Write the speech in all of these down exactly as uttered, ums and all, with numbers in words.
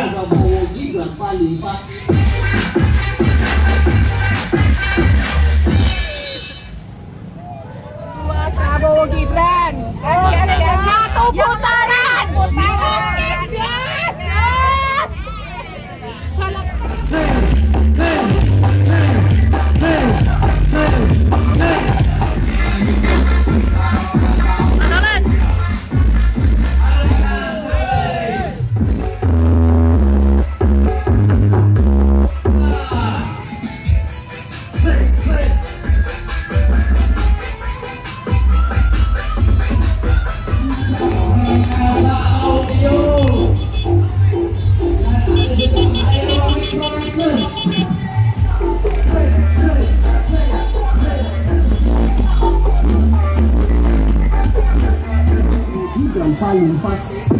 Prabowo Gibran paling pas. Dua Prabowo Gibran. Kasihan ada satu putaran. Putaran gas. Gibran paling pas.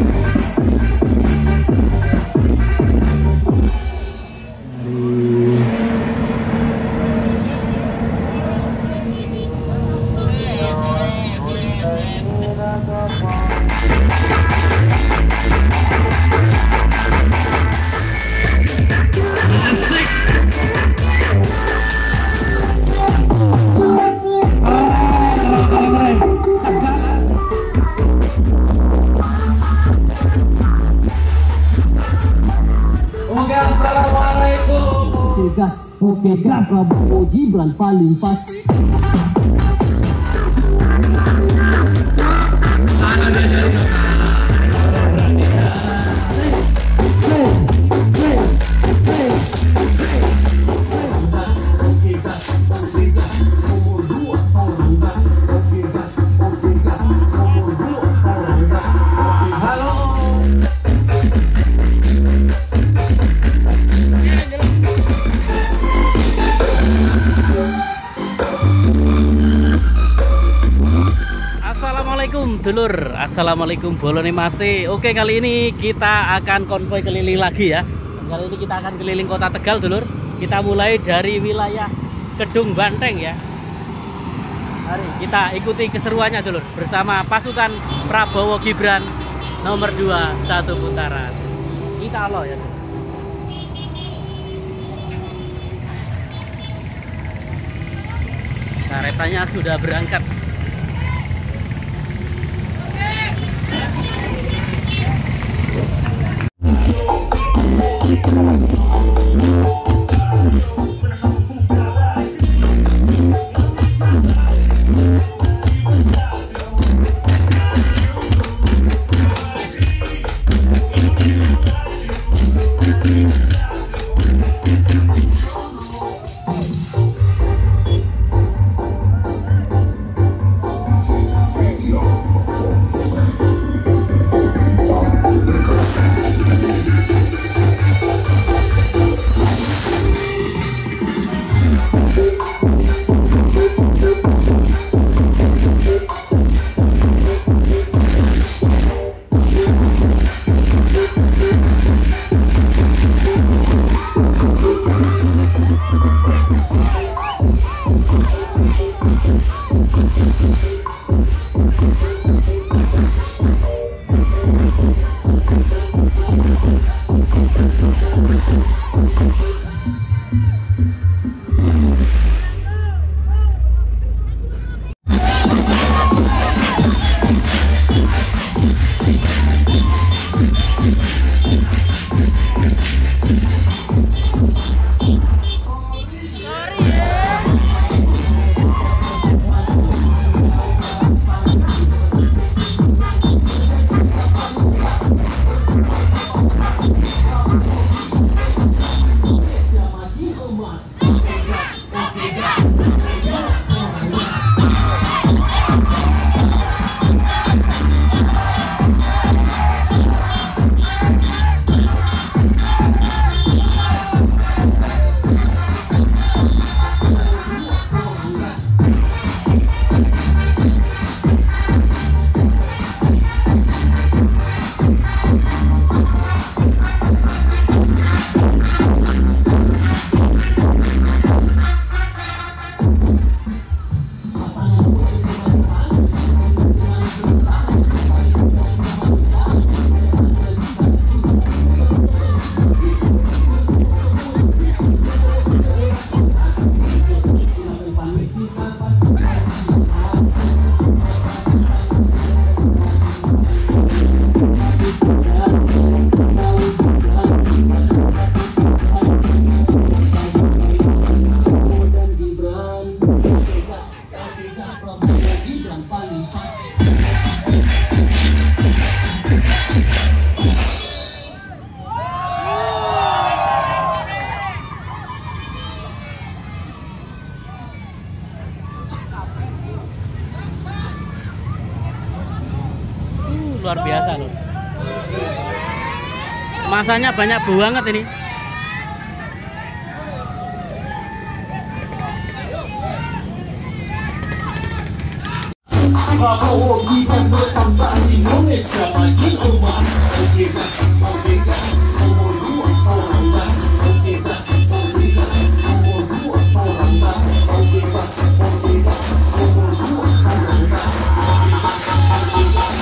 Oke gas, oke gas, Prabowo Gibran paling pas. Assalamualaikum dulur, assalamualaikum bolone mase. Oke, kali ini kita akan konvoy keliling lagi ya. Kali ini kita akan keliling kota Tegal dulur. Kita mulai dari wilayah Kedung Banteng ya. Mari kita ikuti keseruannya dulur bersama pasukan Prabowo Gibran nomor dua satu putaran. Insya Allah ya. Karetanya sudah berangkat. luar biasa loh. Masanya banyak banget ini. Prabowo Gibran bertambah Indonesia makin emas. Oke gas, oke gas, nomor dua orang gas. Oke gas, oke gas, nomor dua orang gas. Oke gas, oke gas, nomor dua orang gas. Oke gas, oke gas.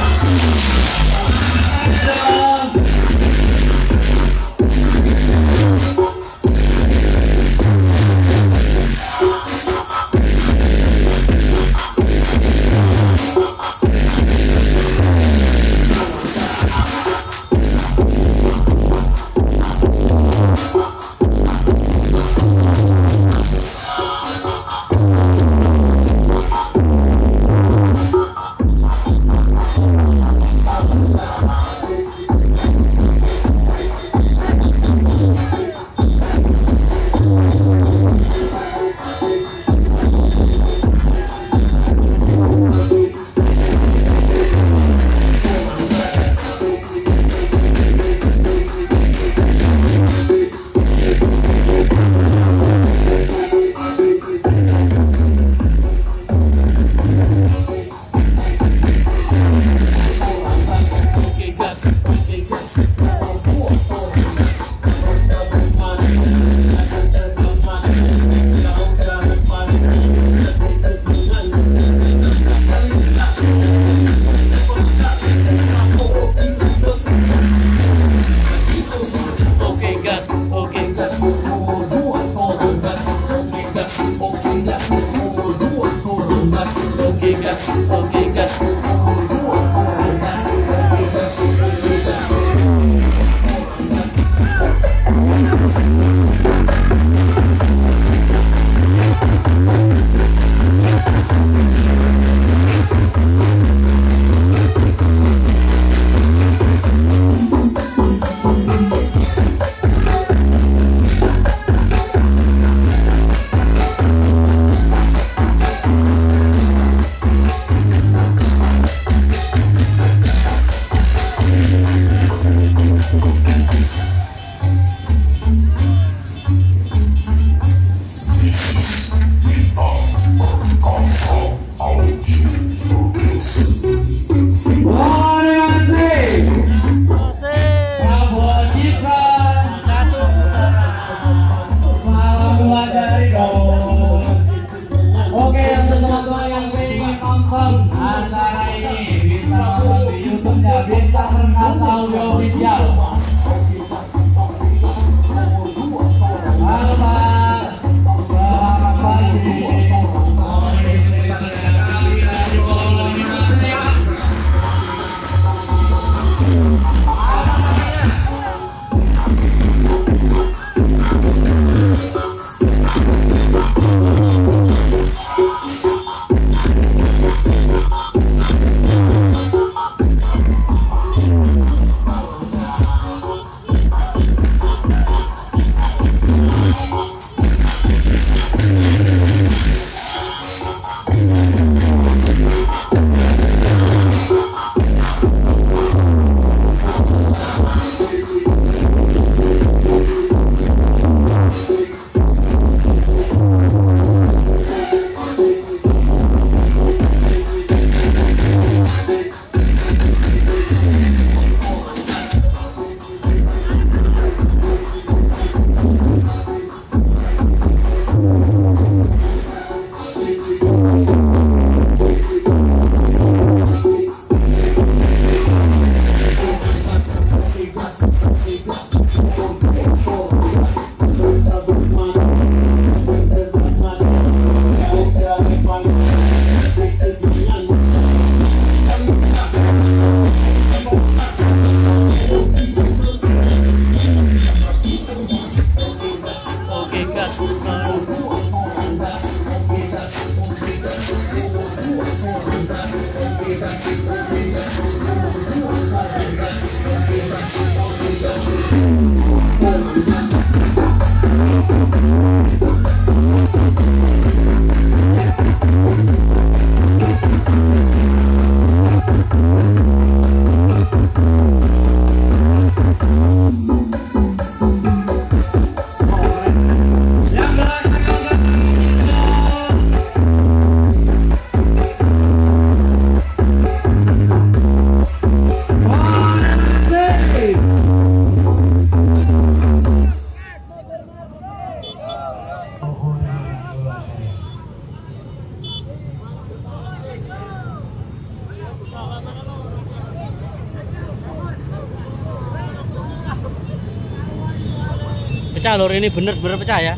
pecah lur, ini bener-bener pecah ya.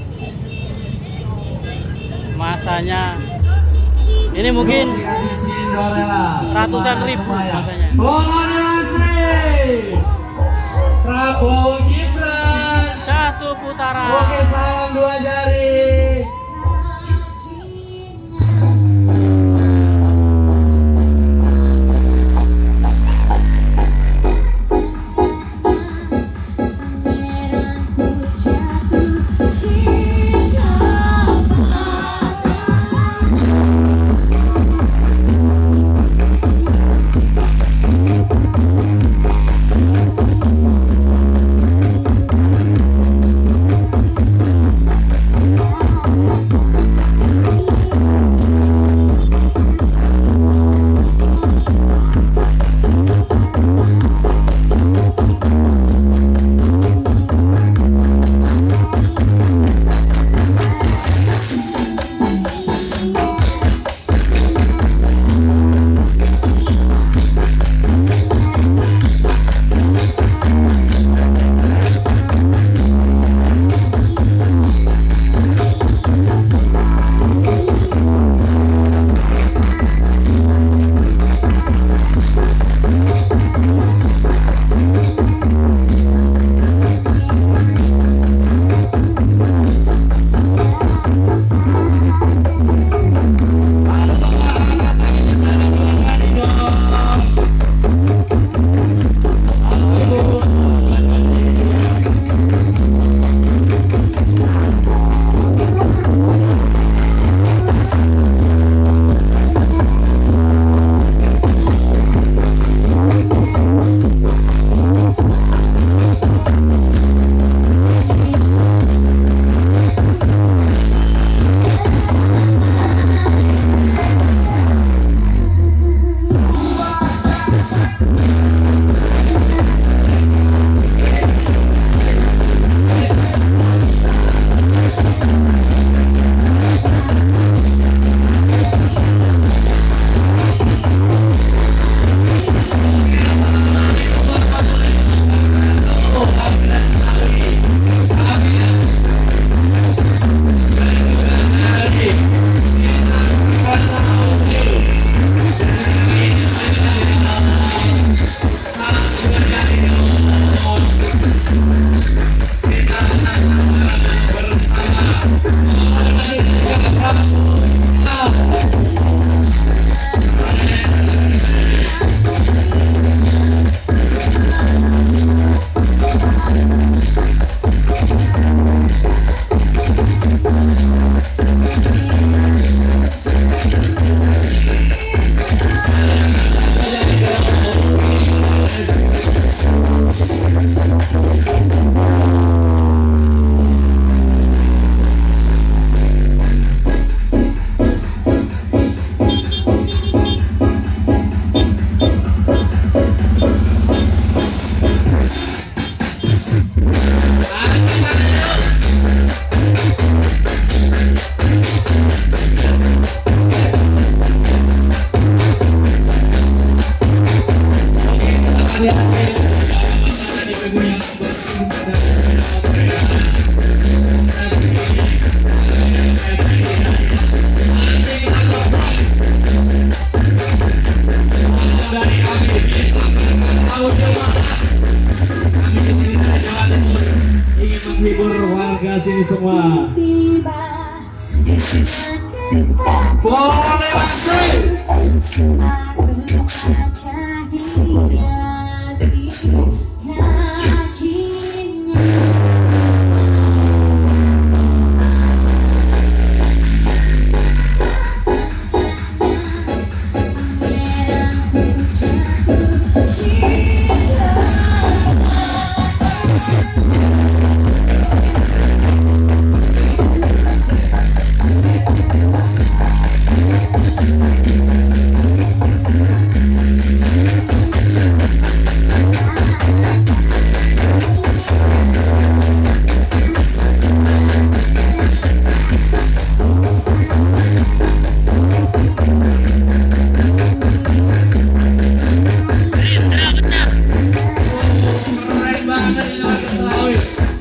Masanya ini mungkin ratusan ribu masanya. Prabowo Gibran Satu putaran. Oke, salam dua jari. Menghibur warga sini semua. Boleh masuk.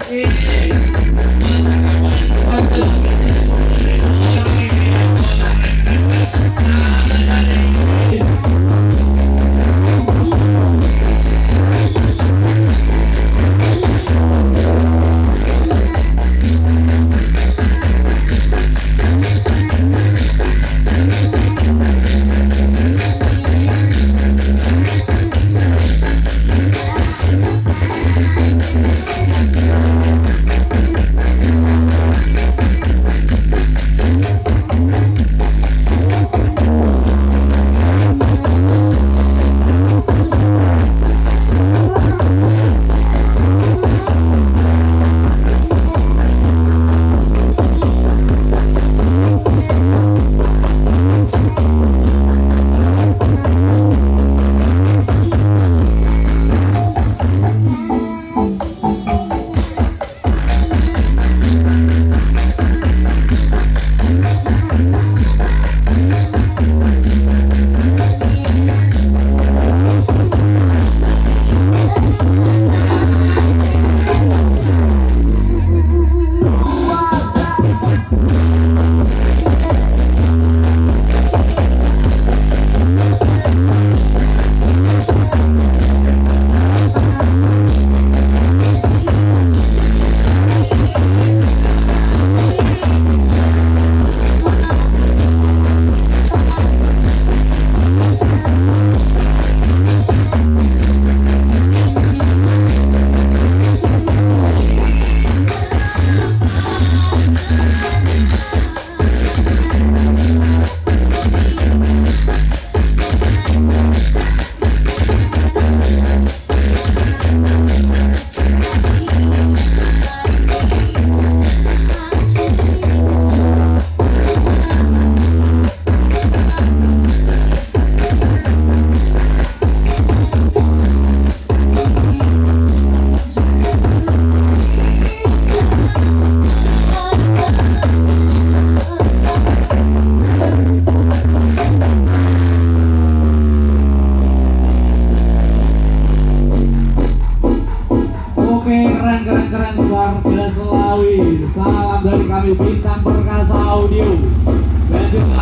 Salam dari kami Bintang Perkasa Audio dan juga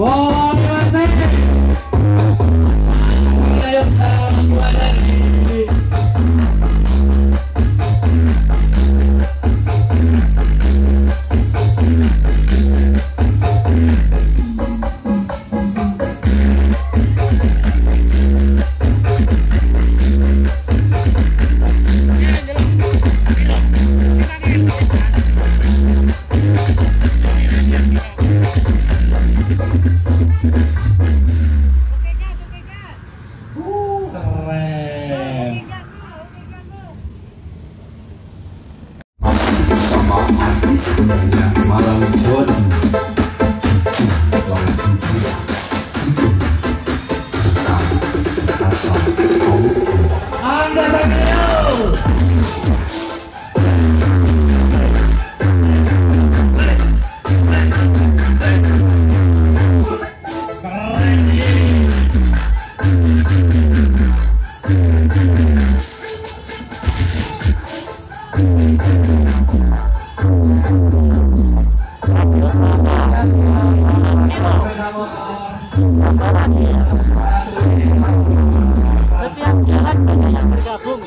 Polres. Ayo kita dari malam John setiap jalan banyak yang bergabung.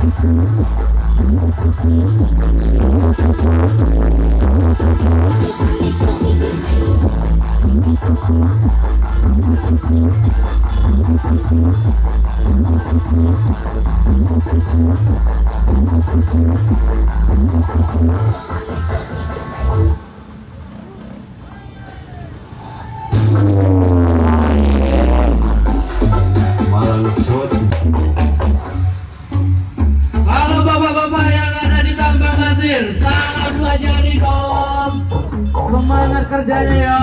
Halo bapak-bapak yang ada di tambang pasir, salam dua jari dong. Semangat kerjanya ya.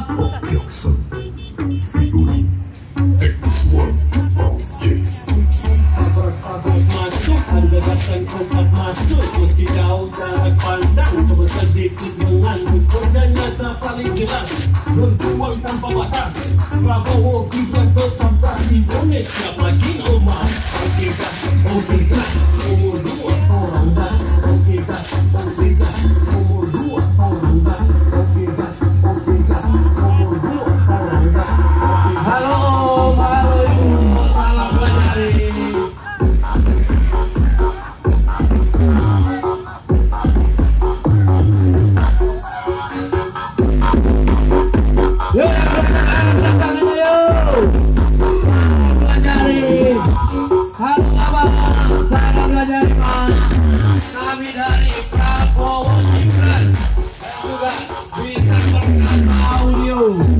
Masuk, harga dasar kompak masuk. Meski jauh jarak pandang, coba sedikit mengangguk. Nyata paling jelas, berjuang tanpa batas. Prabowo Gibran tetap ras Indonesia makin emas. Oke gas, oke gas, nomor dua orang gas. Oke gas, oke gas, nomor dua orang gas. Oke gas, oke gas, nomor dua orang gas. Halo Om, halo Ibu, salam dua jari. Yuk, tangannya yuk. Dua jari. Halo abang, salam dua jari Pak. Kami dari Prabowo Gibran dan juga Bintang Perkasa Audio.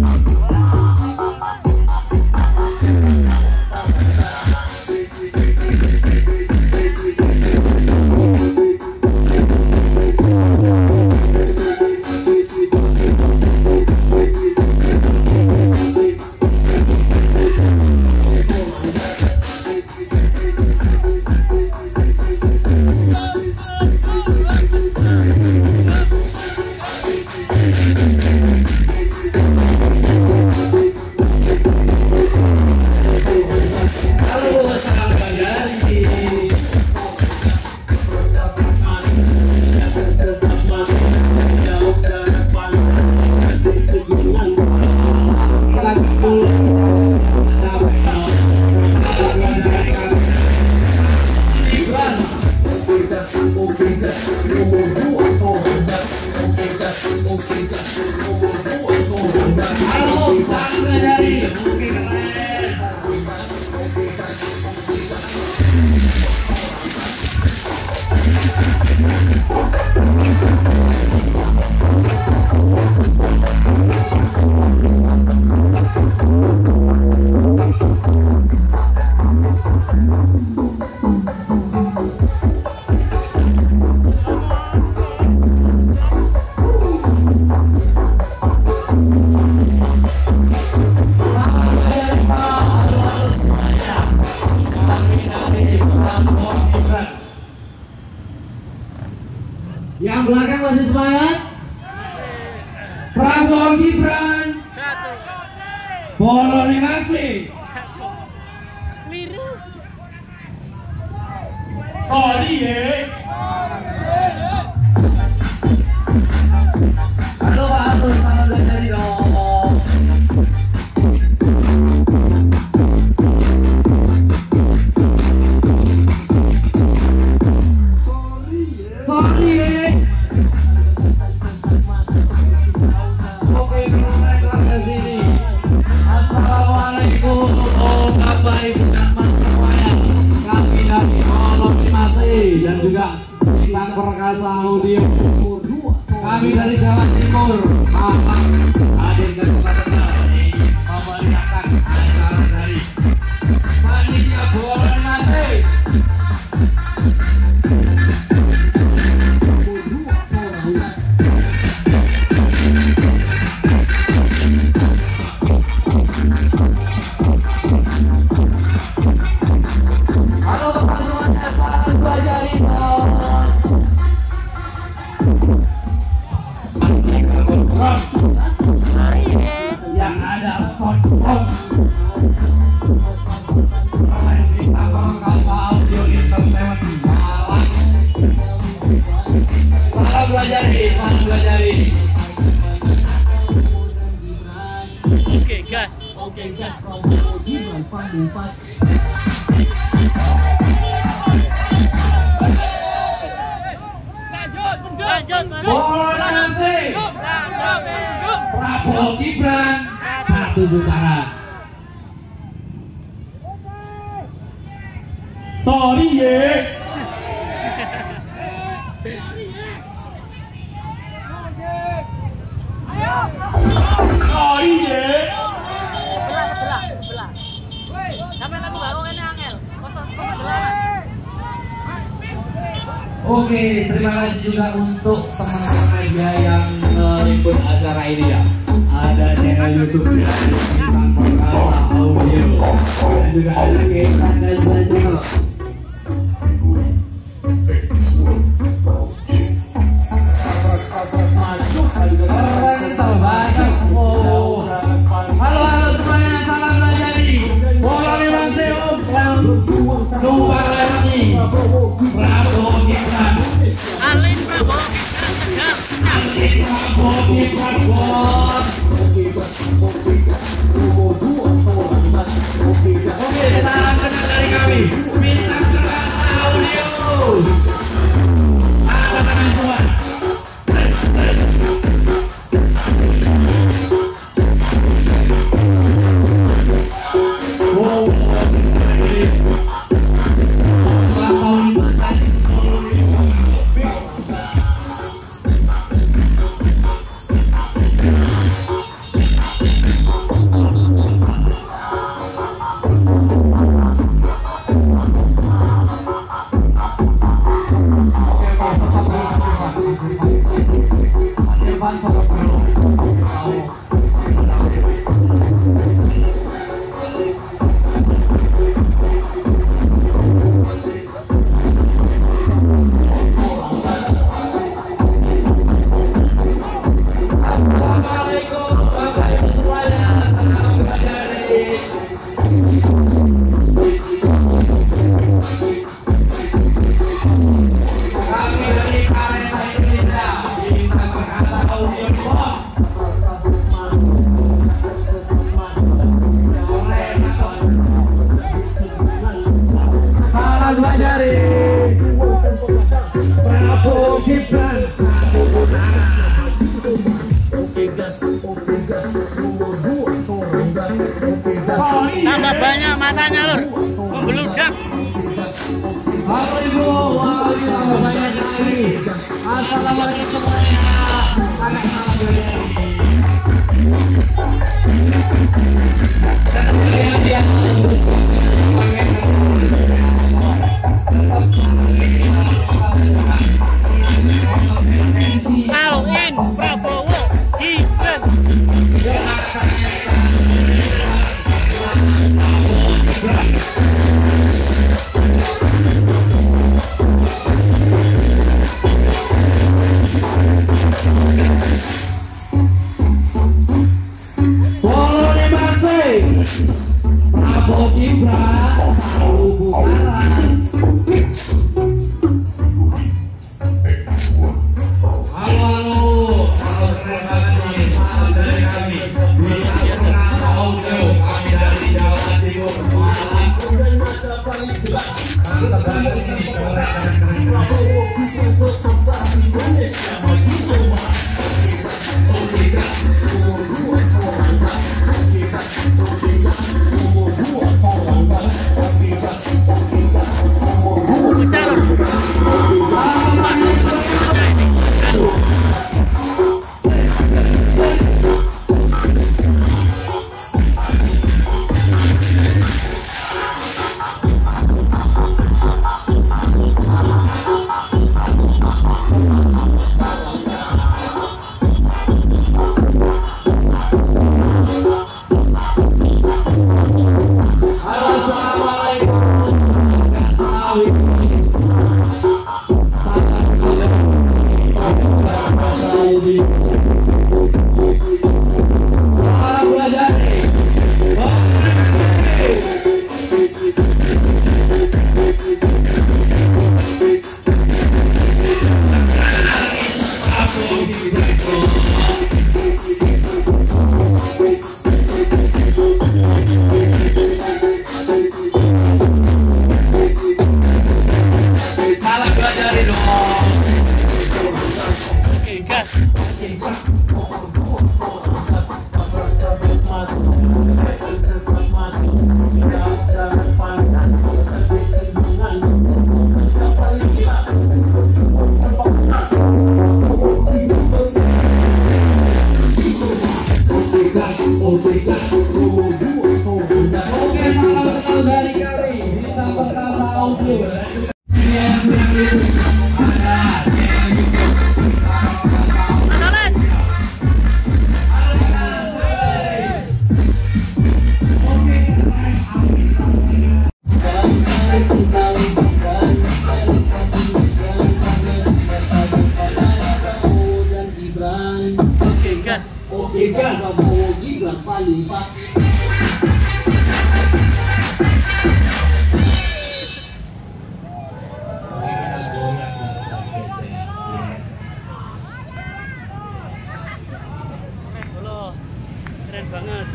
Halo, salam dua jari. Oke, keren. Yang belakang masih semangat? Prabowo Gibran. Bolone masih. Sorry ya. Halo Pak Agus, salam dua jari dong. Sorry ya. Oke, kita ke sini. Assalamualaikum, Om, Bapak, Ibu, dan Mas semuanya. Kami dari Bolone masih dan juga Bintang Perkasa Audio. Kami dari Jawa Timur, Bapak hadir dari Kota Tegal ingin memerintahkan acara dari panitia Bolone masih. Halo Bapak semuanya, salam dua jari dong. Yang ada soundbox Bintang Perkasa Audio Entertainment Malang. Salam dua jari, salam dua jari. Oke, gas. Oke gas, Prabowo Gibran panggung pas. Volonasi Prabowo Gibran satu putaran. Sorry ye. Sorry ye. Oke, terima kasih juga untuk teman-teman media yang meliput acara ini ya. Ada channel YouTube ya, Bintang Perkasa Audio, dan juga ada Kita dan Channel. Halo halo semuanya, salam Rajani. Bola lima Zeus yang Sumpah Lewati Prabowo Gibran. Alin Prabowo Gibran Tegal. Alin Prabowo Gibran bos. Oke, salam kenal dari kami Bintang Perkasa Audio. Angkat tangan semua. Prabowo Gibran Tambah banyak matanya lur, membeludak. Halo ibu, wah ini tambah banyak sekali. Assalamualaikum semuanya. Anak salam Alin Prabowo Gibran. Prabowo Gibran selalu putaran. Halo halo, halo terima kasih salam dari kami Bintang Perkasa Audio, kami dari Jawa Timur. Oke guys, Prabowo Gibran paling pas. Keren banget.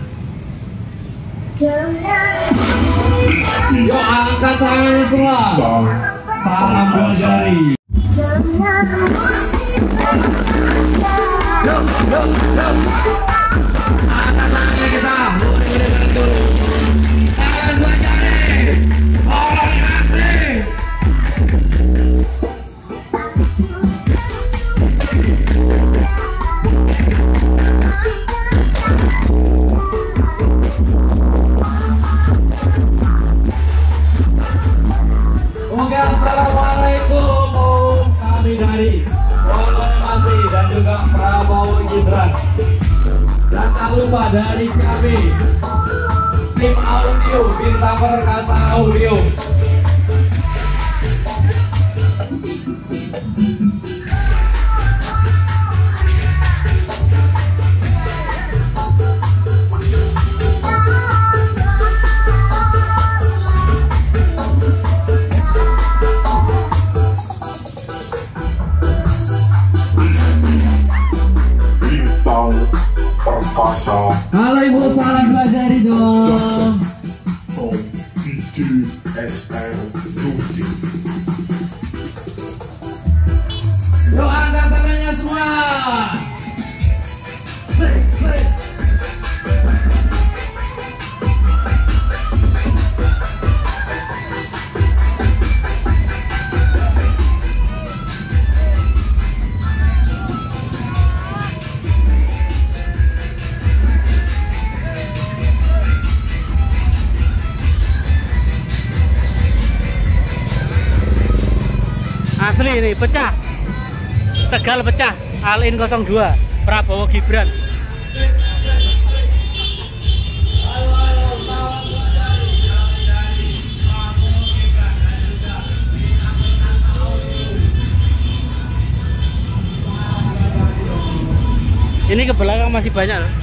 Yuk angkat tangannya semua. Salam dua jari. Yuk, yuk, yuk. Angkat tangannya kita. Salam dua jari. Orang asing. Oke, assalamualaikum. Kami dari Bolonemasi dan juga Prabowo Gibran. Dan tak lupa dari kami tim audio Bintang Perkasa Audio. Halo Ibu, salam dua jari dong. Oh, D J S L Music. Yuk angkat tangannya semua. Sik, sik. Asli ini pecah. Tegal pecah. Alin nol dua Prabowo Gibran. Ini ke belakang masih banyak loh.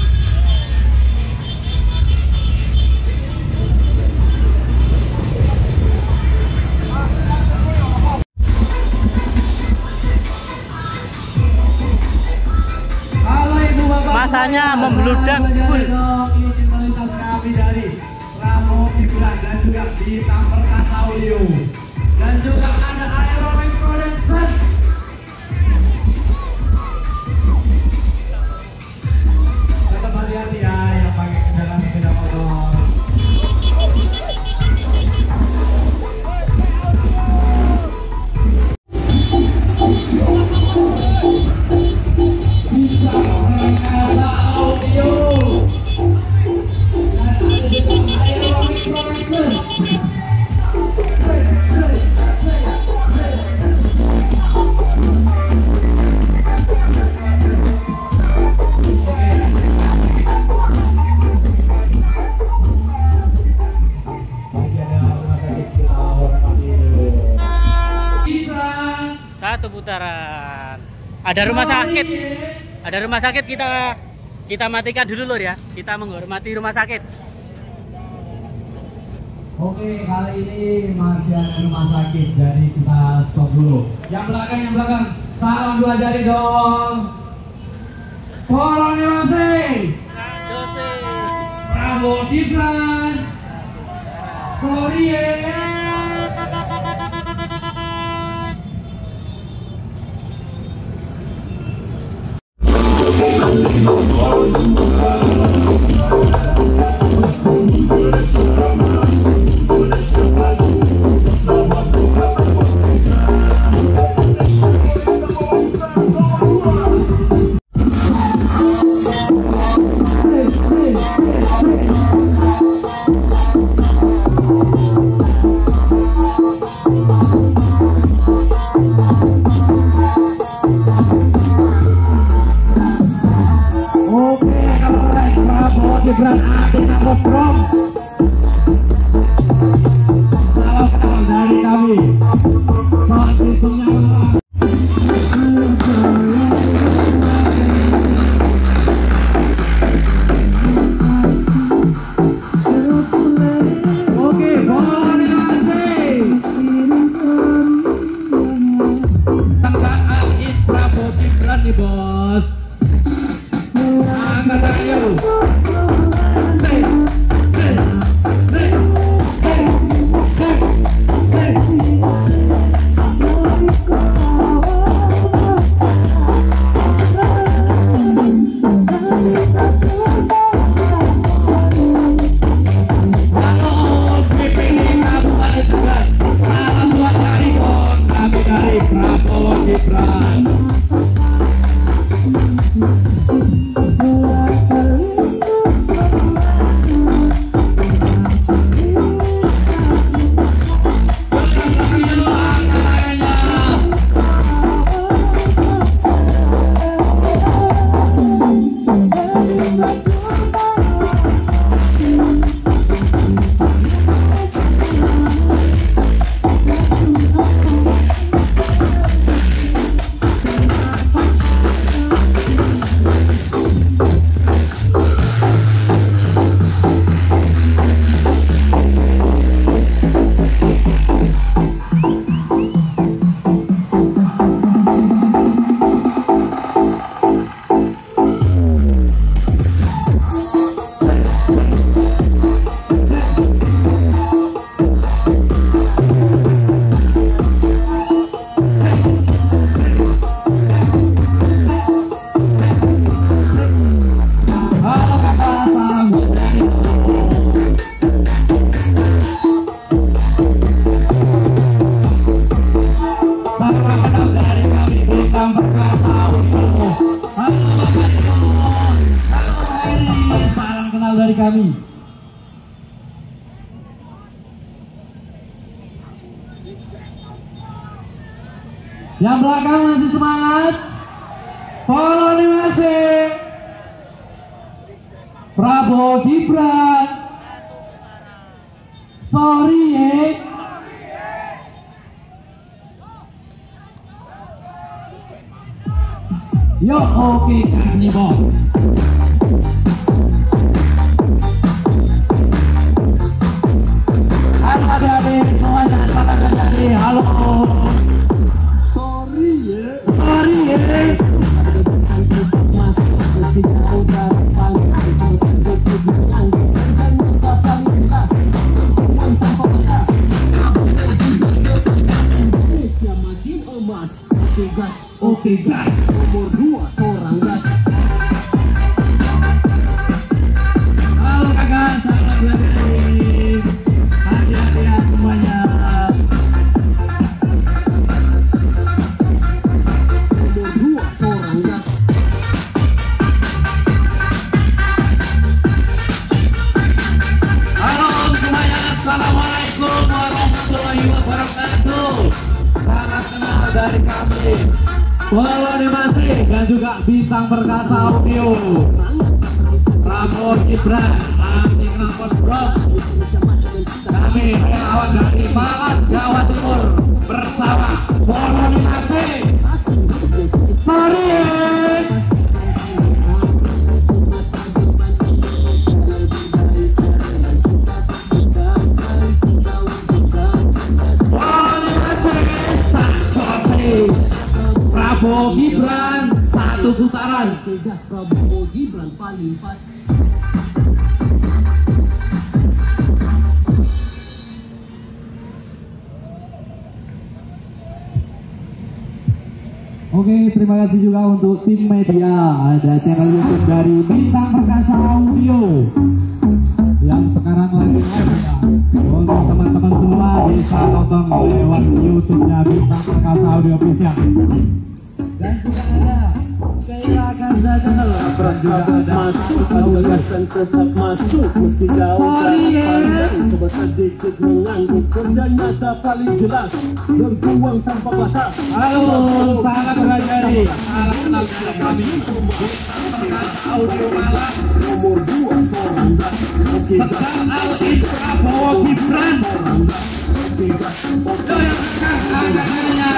Masanya membludak full. Ini tim melintas kami dari Prabowo Gibran dan juga Bintang Perkasa Audio. Dan juga ada Aerobic Production. Tetap hati-hati ya yang pakai kendaraan sepeda motor. Satu putaran. Ada rumah sakit. Ada rumah sakit, kita kita matikan dulu lur ya. Kita menghormati rumah sakit. Oke, kali ini masih ada rumah sakit, jadi kita stop dulu. Yang belakang, yang belakang, salam dua jari dong. Bolonemasi, Prabowo Gibran, sorry ya. Oke. bos. Angkat tangan yuk. Hey, hey, hey, hey, hey, hey. Halo, sweeping di Kabupaten Tegal. Salam buat dari Don, kami dari Prabowo Gibran. Dari kami. Yang belakang masih semangat. Follow nih masih. Prabowo Gibran. Sorry ya. Yo oke kasih bos. Adik-adik semuanya, salam dari halo. Sorry ya, sorry ya. Mas, meski jauh dari paling aku sendiri bilang dan minta paling jelas, mantap pedas. Indonesia makin emas, oke gas, oke gas. Nomor dua orang gas. Halo kakak, salam dari. Hadiah semuanya. Nomor dua orang gas. Halo semuanya, assalamualaikum warahmatullahi wabarakatuh. Salam kenal dari kami Follow nih masih dan juga Bintang Perkasa Audio. Prabowo Gibran, anti knalpot bro. Kami relawan dari Malang, Jawa Timur bersama Follow nih masih. Sorry. Prabowo Gibran satu putaran. Gas Prabowo Gibran paling pas. Oke, terima kasih juga untuk tim media. Ada channel YouTube dari Bintang Perkasa Audio yang sekarang lagi live ya. Untuk teman-teman semua bisa nonton lewat YouTube-nya Bintang Perkasa Audio Official. Dan juga ada Keila Kanza Channel dan juga ada Gagasan tetap masuk meski jauh dari pandang. Coba sedikit mengangguk kerja nyata paling jelas, berjuang tanpa batas. halo, salam berajari, salam kenal dari kami Audio Malang. Nomor dua orang gas, oke gas. Sedang Alki Prabowo Gibran. Oke gas, Itu yang akan anggarannya.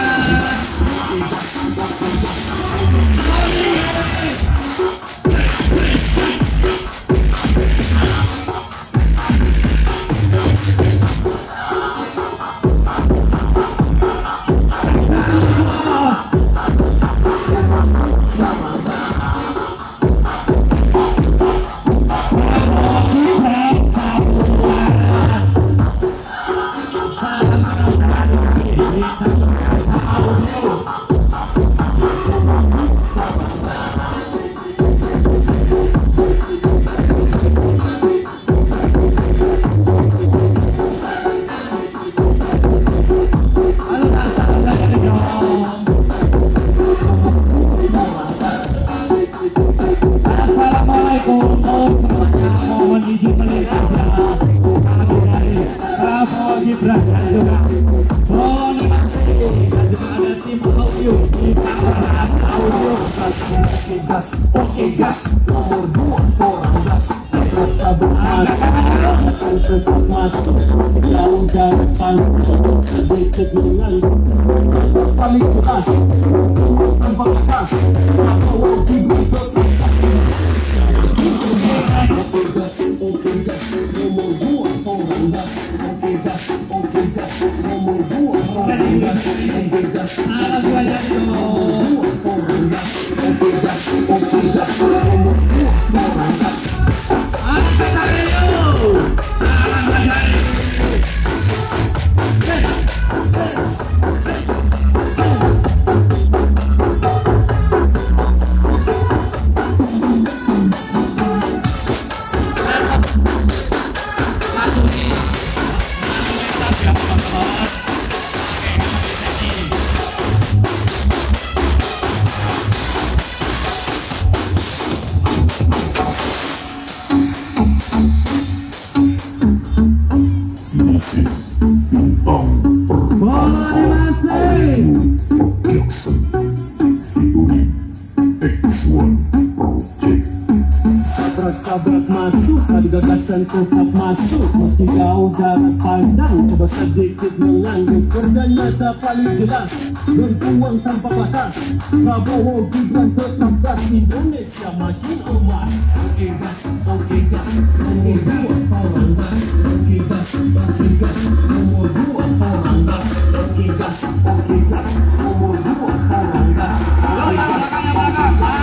Oke gas, nomor dua orang gas. Tetap masuk, tetap masuk. Jauh dari panggung, sedikit mengalir. Paling jelas, tanpa batas. Apa lagi Oke gas, oke gas, nomor dua orang gas. Oke gas, oke gas, nomor dua orang gas. Oke gas, nomor dua orang gas. Oke gas, oke gas, nomor dua orang gas. Tabrak masuk, tadi gagasan tetap masuk. Meski jauh jarak pandang, coba sedikit mengangguk. Pernyataan paling jelas, berjuang tanpa batas. Prabowo Gibran tetap gas, Indonesia makin emas. Oke gas, oke gas, nomor dua orang gas. Oke gas, oke gas, nomor dua orang gas. Oke gas, oke gas, nomor dua orang gas. Oke gas, oke gas.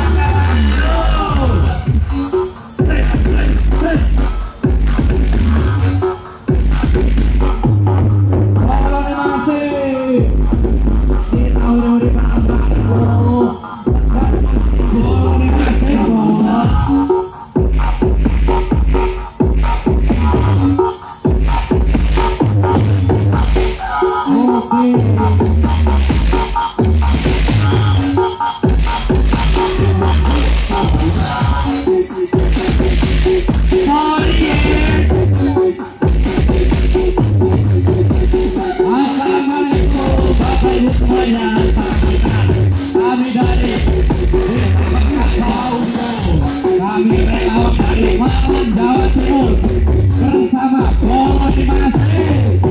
Jawa Timur bersama Bolo Dimasi.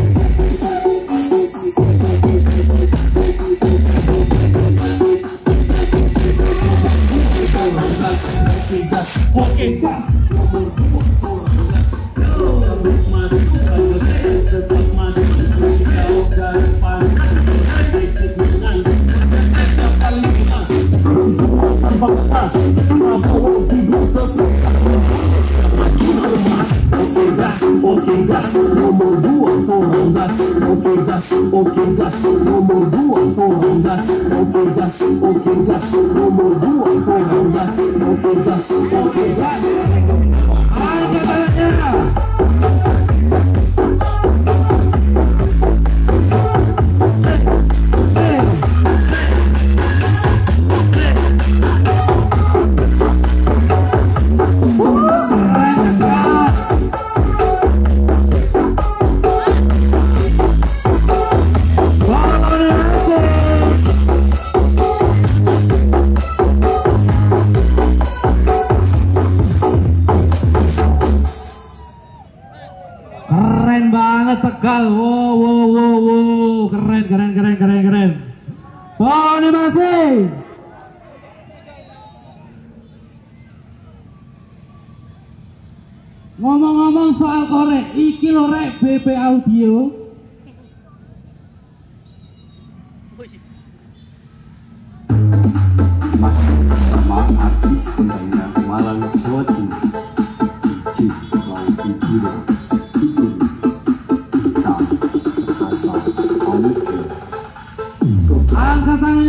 Oke gas, nomor dua orang gas. Masuk tetap masuk, jauh dari panggung, sedikit mengangguk. Tetap paling jelas, tanpa batas. Prabowo Gibran tetap Oke gas, oke gas, nomor dua orang gas. Oke gas, oke gas, nomor dua orang gas. Oke gas, oke gas, nomor dua orang gas. Oke gas, oke gas. Ayo katanya. Keren banget Tegal, wow wow wow wow, keren keren keren keren keren. Bolo Dimasi. Ngomong-ngomong soal korek, iki lho rek B P Audio. Masuk bersama artis penyanyi Malang Jawa Timur, D J Lauti Biro. Angkat tangan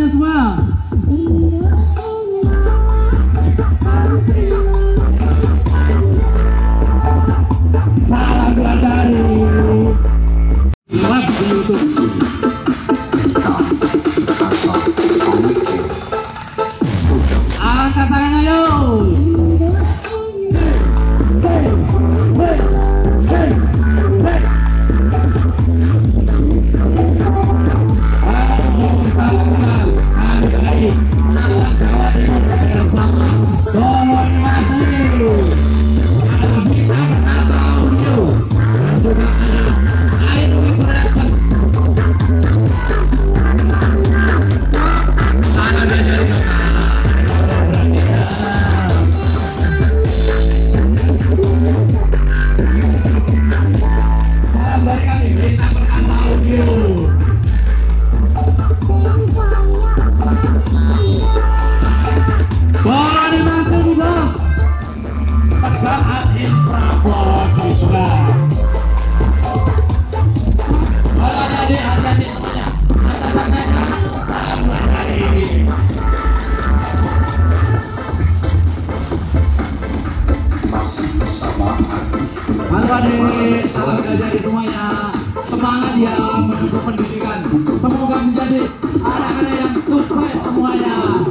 jadi semuanya semangat ya menuju pendidikan. Semoga menjadi anak-anak yang sukses semuanya.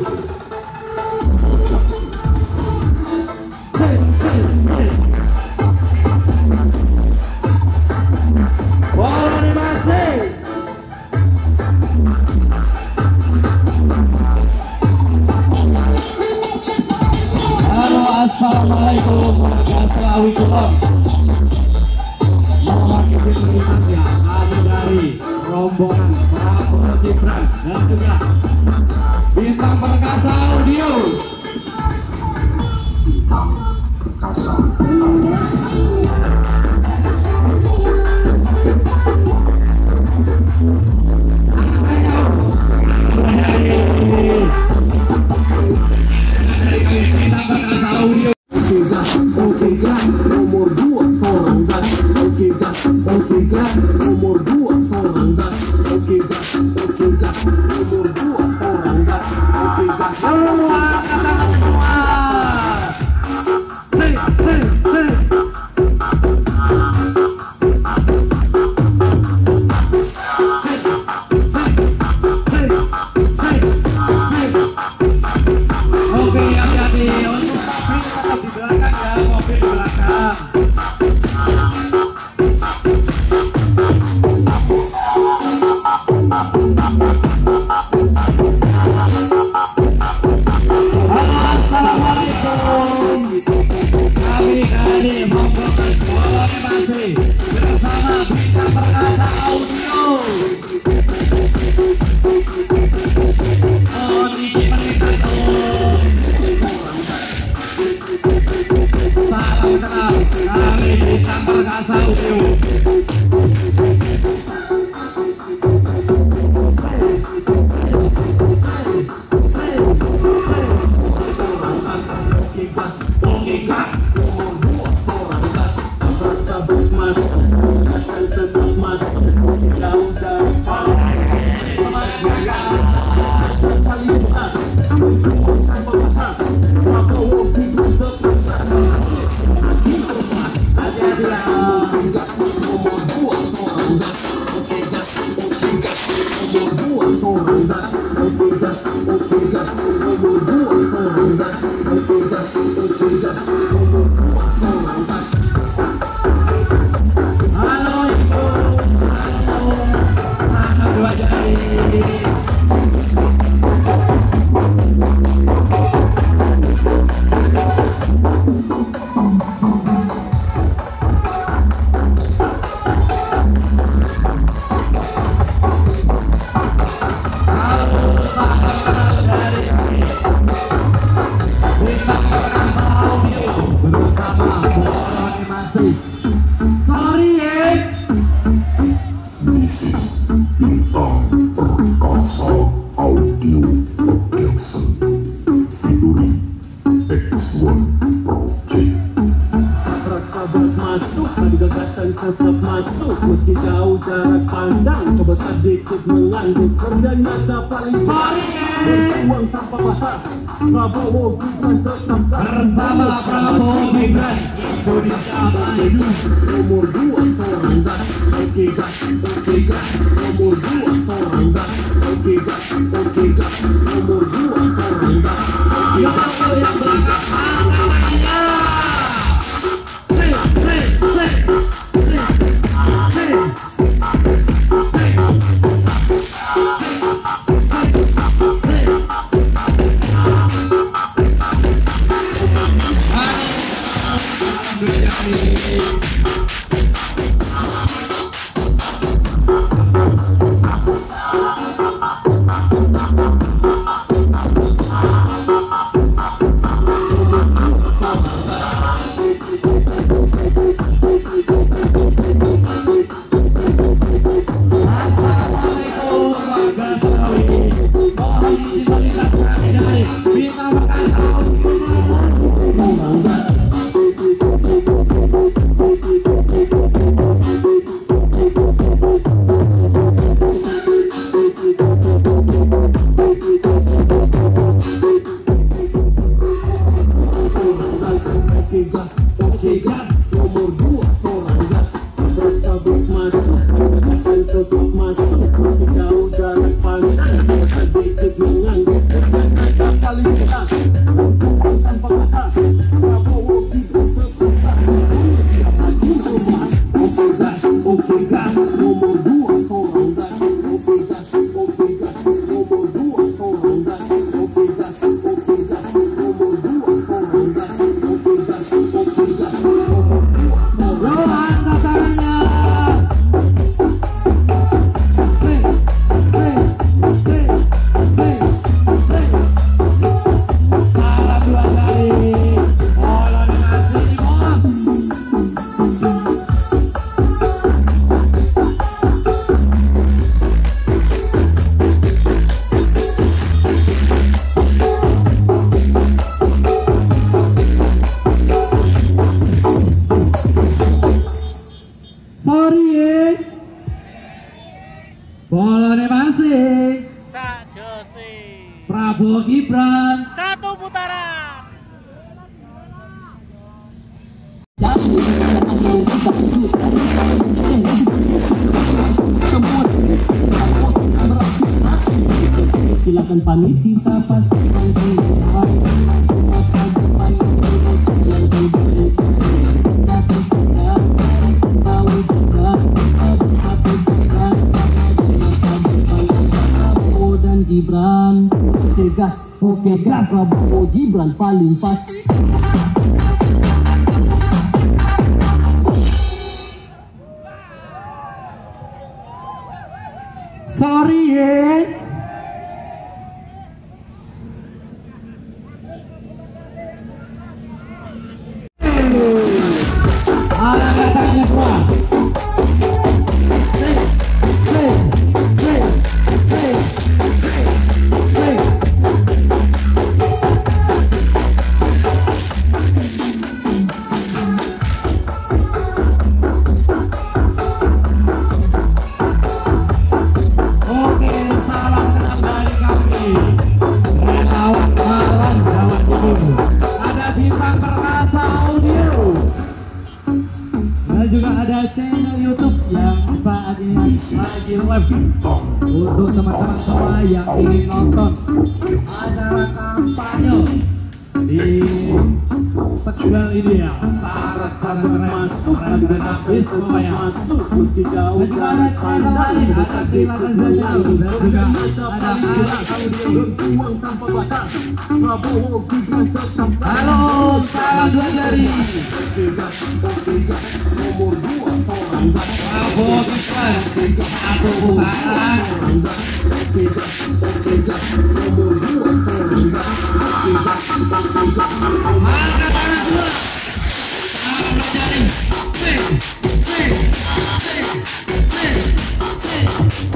Hey, hey, hey. Bola nih masih. Halo, assalamualaikum warahmatullahi wabarakatuh. Mewakili perintahnya kami dari rombongan Prabowo Gibran dan juga Bintang Perkasa Audio. Bintang Perkasa. Oke gas, nomor dua orang gas. Oke gas, oke gas, nomor dua orang gas. Oke gas, oke gas, nomor dua orang gas. Oke gas, Semua katakan semua. Hey, hey, hey. Oke, hati-hati untuk mobil tetap di belakang ya, mobil di belakang. Assalamualaikum. Kami dari rombongan Bola Masih bersama Bintang Perkasa Audio. Oh, ini perintah dong. Salam kenal, kami Bintang Perkasa Audio. oke gas, oke gas, nomor dua orang gas. Bertabung mas, gasan tetap mas. Jauh dari paling jelas, membahas Prabowo Gibran tetap oke gas, nomor dua orang gas. Oke gas, oke gas, nomor dua orang gas. Oke gas, oke gas, nomor dua orang gas. Oke gas, oke gas, nomor dua orang gas. Halo Ibu, halo, selamat dua jari. Sorry ya. Bintang Perkasa Audio Production featuring X one Project. Sahabat masuk, tadi gagasan tetap masuk. Meski jauh jarak pandang, coba sedikit mengandung kerja nyata paling jelas. Berjuang tanpa bahas, Prabowo Gibran tetap Bersama Prabowo Gibran, Indonesia maju. nomor dua orang gas. Oke gas, oke gas, nomor dua orang gas. Oke gas, oke gas, nomor dua orang gas. Oke Yang gas, satu yang belakang tangannya. Hey, hey, hey, hey, hey. oke gas, oke gas, nomor dua orang gas. Prabowo Gibran. Satu putaran. Silakan pamit, kita pasti masa depan Indonesia yang lebih baik. Kita tercipta dari tahu juga ada satu juga ada masa depan Prabowo dan Gibran. Oke gas, oke gas, Prabowo Gibran paling pas. Sorry ya. Ada katanya semua. Hey, hey, hey, hey, hey. Oke, salam kenal dari kami. Relawan Malang, Jawa Timur. Ada Bintang Perkasa Audio. Dan juga ada channel YouTube yang saat ini lagi live untuk teman-teman semua yang ingin nonton acara kampanye di Tegal ini ya. Masuk dan semuanya masuk meski jauh dan pandang jasa kehilangan saja. Dan juga ada anak audio berjuang tanpa batas. Prabowo Gibran tetap. Halo, salam dua jari. Nomor dua orang Prabowo Gibran satu putaran. Nomor dua orang angkat tangan dua. Salam dua jari. Sing, sing, sing, sing, sing,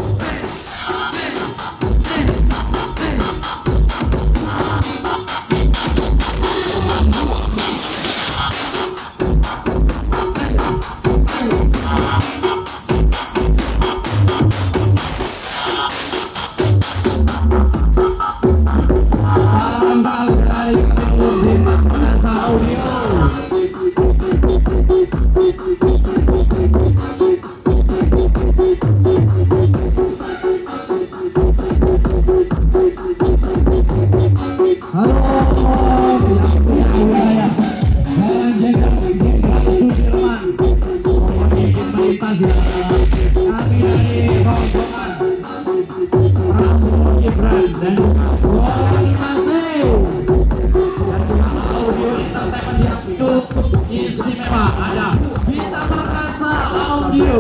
istimewa ada Bintang Perkasa Audio.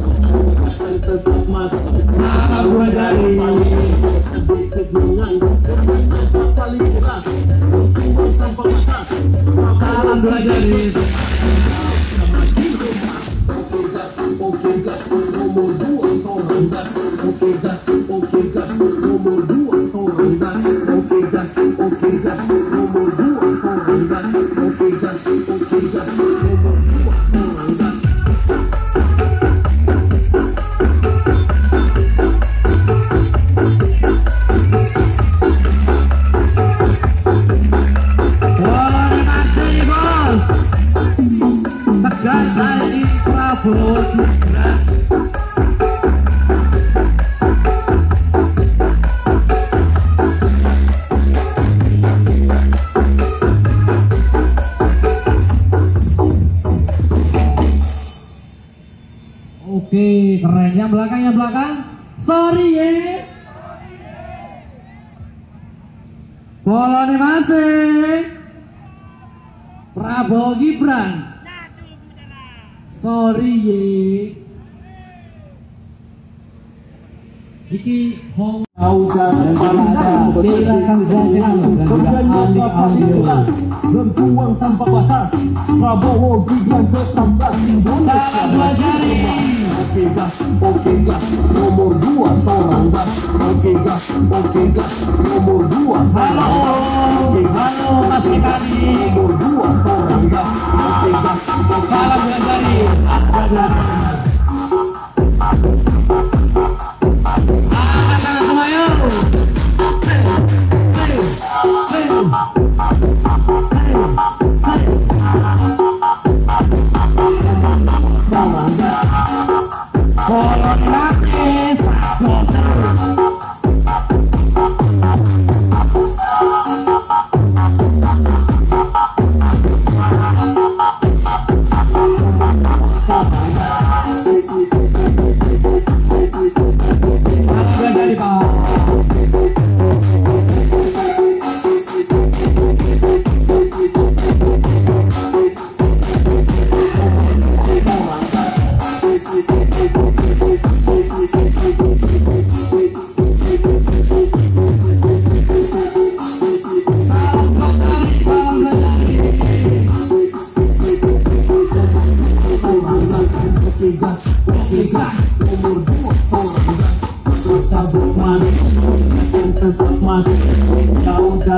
Salam dua jari. Salam dua jari. Oke gas, nomor dua orang gas. Oke gas, oke gas, nomor dua orang gas. Oke gas, oke gas, nomor dua orang gas. Oke gas, oke gas, nomor dua orang gas. Boleh masih bos. Tegar dari Prabowo Gibran. Oke, keren. Yang belakang, yang belakang. Sorry ya. Boleh masih. Prabowo Gibran. Sorry ye. Iki hong Berjuang tanpa batas. Prabowo Gibran tetap Indonesia. Oke gas, oke gas, nomor dua orang gas. Oke gas, oke gas, nomor dua. halo, halo Mas Kekani. Nomor dua orang gas. Oke gas, Salam dari Angkat tangan semua yuk.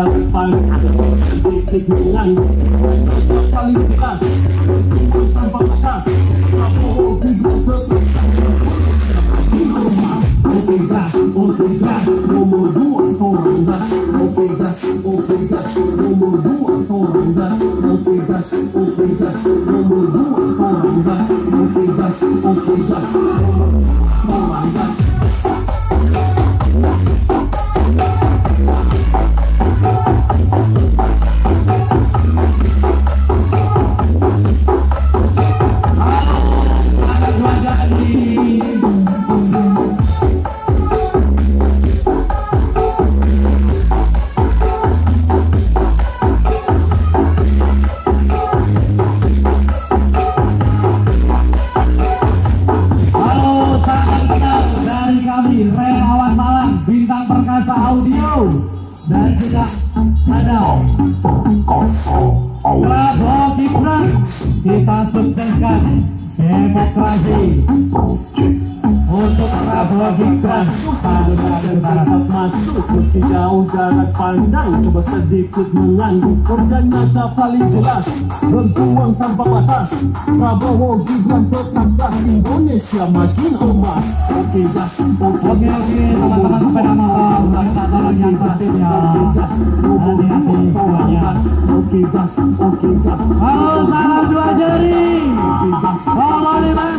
jalan pandang sedikit mengangguk yang paling jelas tanpa batas Prabowo Gibran Oke gas, oke gas, nomor dua orang gas. Oke gas, oke gas, nomor dua orang gas. Oke gas, oke gas, nomor dua orang gas. Oke gas, oke gas, nomor dua orang gas. Relawan Malang, Bintang Perkasa Audio, dan juga ada Prabowo Gibran. Kita sukseskan demokrasi untuk Prabowo Gibran. Harap masuk kursi jauh jarak pandang, coba sedikit mengangguk. Organnya paling jelas, berjuang tanpa batas. Prabowo Gibran tetaplah Indonesia makin emas. Oke gas, oke Oke oke teman-teman sepeda motor, kita tolong yang pastinya hati-hati semuanya. oke gas, oke gas. Halo salam dua jari, Oke gas. Halo lima